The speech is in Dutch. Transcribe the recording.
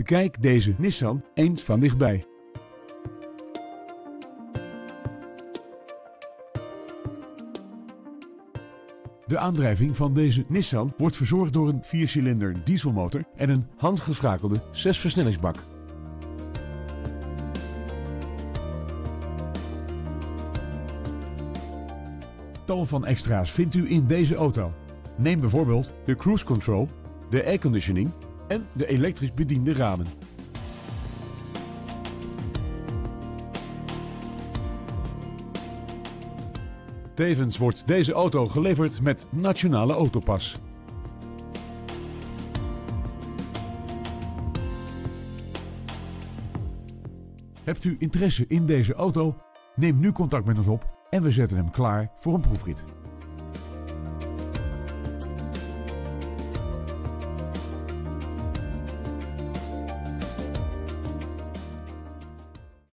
Bekijk deze Nissan eens van dichtbij. De aandrijving van deze Nissan wordt verzorgd door een 4-cilinder dieselmotor en een handgeschakelde 6-versnellingsbak. Tal van extra's vindt u in deze auto. Neem bijvoorbeeld de cruise control, de airconditioning en de elektrisch bediende ramen. Tevens wordt deze auto geleverd met Nationale Autopas. Hebt u interesse in deze auto? Neem nu contact met ons op en we zetten hem klaar voor een proefrit.